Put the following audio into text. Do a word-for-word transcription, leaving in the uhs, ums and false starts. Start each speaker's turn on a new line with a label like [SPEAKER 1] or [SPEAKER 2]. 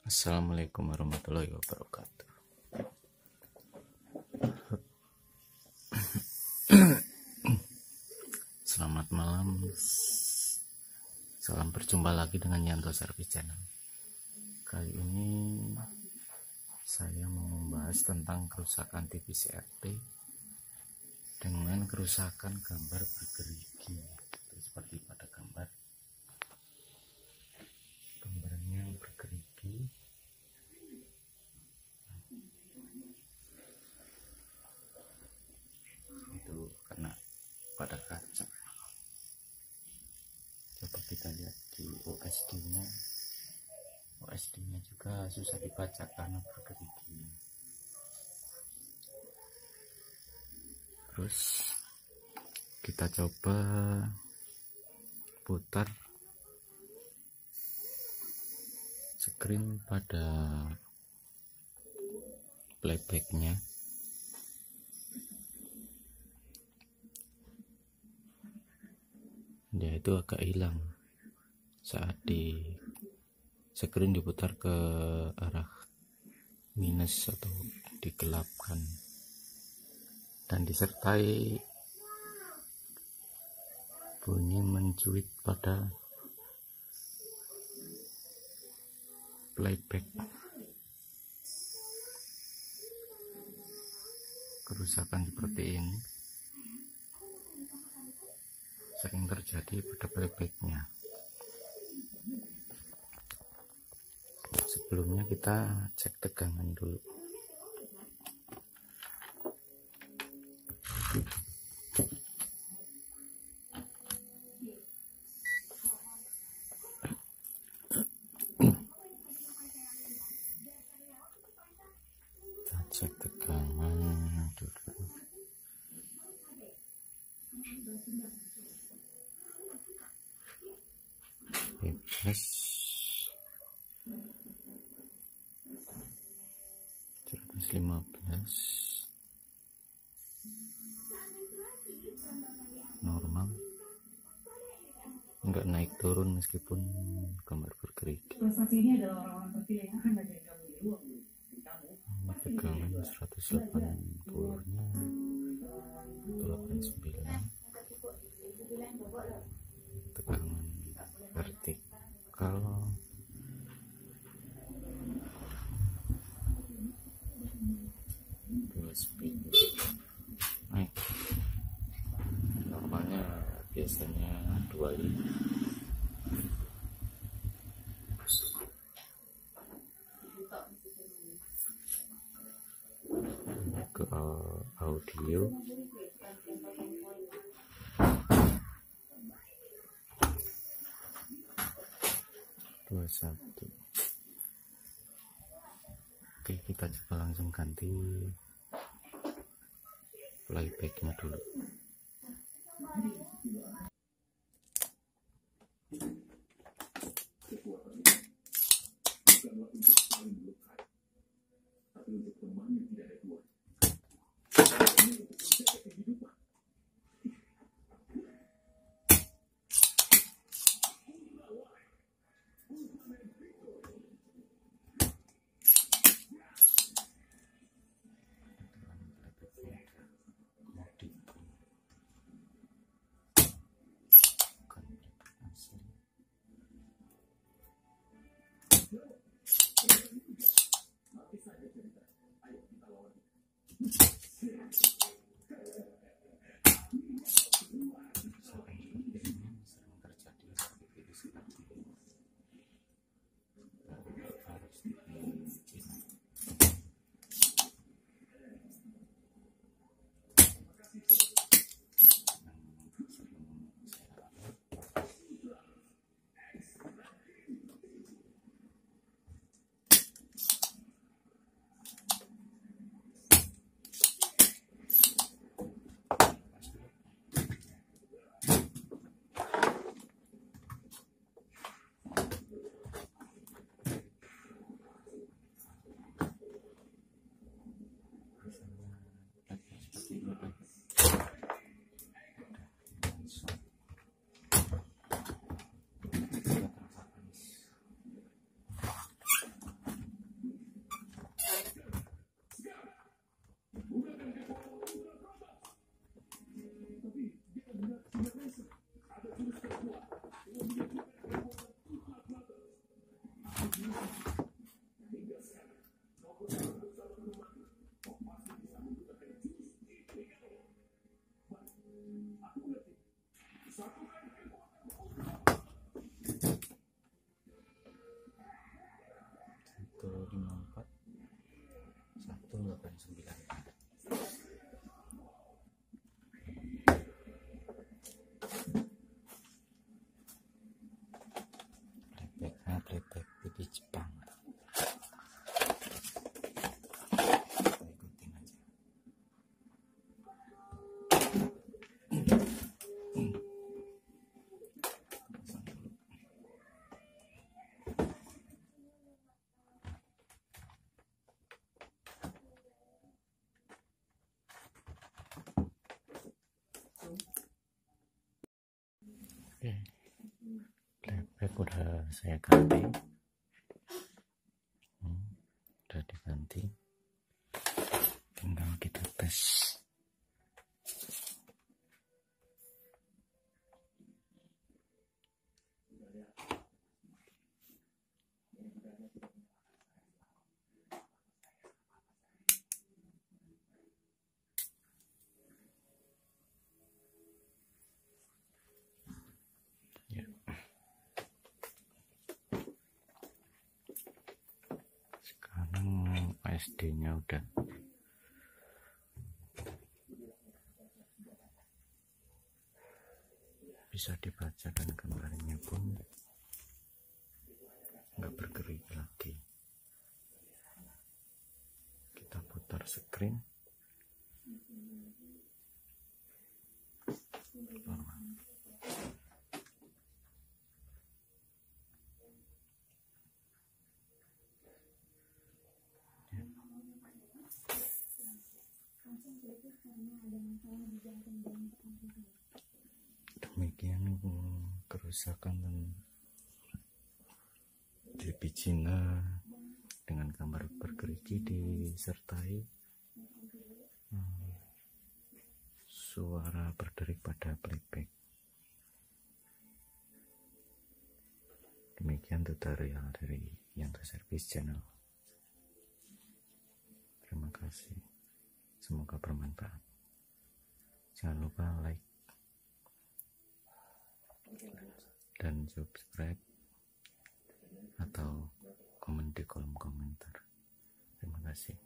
[SPEAKER 1] Assalamualaikum warahmatullahi wabarakatuh. Selamat malam. Salam berjumpa lagi dengan Yanto Service Channel. Kali ini saya mau membahas tentang kerusakan T V C R T dengan kerusakan gambar bergerigi. Seperti pada gambar gambarnya bergerigi. Itu karena pada kaca. Coba kita lihat di O S D nya. O S D nya juga susah dibaca karena bergerigi. Terus kita coba putar screen pada playbacknya. Dia itu agak hilang saat di screen diputar ke arah minus atau digelapkan, dan disertai bunyi mencuit pada playback. Kerusakan seperti ini sering terjadi pada playbacknya. Sebelumnya kita cek tegangan dulu. Kita cek tegangan dulu. Bebas seratus lima belas, normal, enggak naik turun meskipun gambar bergerigi. Tegangan seratus delapan puluh nya delapan puluh sembilan, tegangan vertikal dua speed naik, normalnya biasanya dua puluh lima. Ke audio dua puluh satu. Oke, kita coba langsung ganti playbacknya dulu. jam sembilan. Playbacknya playback T V Jepang. Ikutin aja. Oke, playback udah saya ganti, hmm, udah diganti, tinggal kita tes. S D-nya udah bisa dibaca dan gambarnya pun nggak bergerak lagi. Kita putar screen. Normal. Demikian kerusakan T V Cina dengan gambar bergerigi disertai hmm, suara berderik pada playback. Demikian tutorial dari Yanto Service Channel. Terima kasih. Semoga bermanfaat. Jangan lupa like dan subscribe atau komen di kolom komentar. Terima kasih.